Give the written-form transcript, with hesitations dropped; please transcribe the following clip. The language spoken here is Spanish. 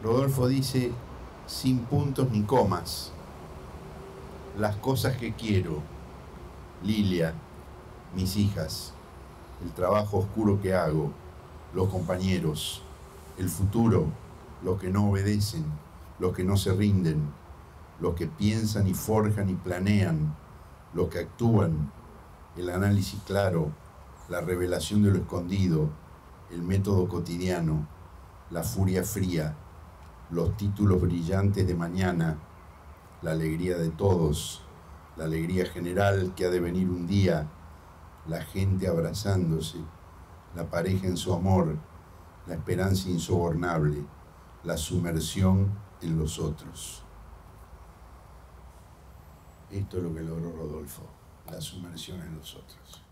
Rodolfo dice, sin puntos ni comas, las cosas que quiero, Lilia, mis hijas, el trabajo oscuro que hago, los compañeros, el futuro, los que no obedecen, los que no se rinden, los que piensan y forjan y planean, los que actúan, el análisis claro, la revelación de lo escondido, el método cotidiano, la furia fría, los títulos brillantes de mañana, la alegría de todos, la alegría general que ha de venir un día, la gente abrazándose, la pareja en su amor, la esperanza insobornable, la sumersión en los otros. Esto es lo que logró Rodolfo, la sumersión en los otros.